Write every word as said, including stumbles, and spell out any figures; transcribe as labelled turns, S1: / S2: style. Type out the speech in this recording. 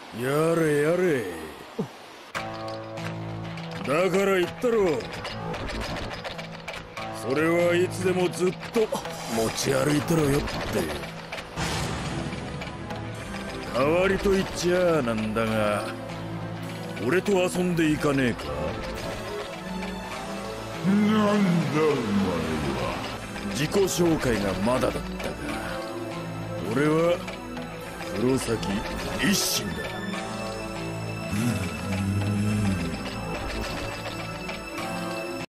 S1: やれやれ。だから言ったろ。それはいつでもずっと持ち歩いてろよって。代わりと言っちゃなんだが、俺と遊んでいかねえか。
S2: なんだお前は。
S1: 自己紹介がまだだったが、俺は黒崎一心だ。
S2: うん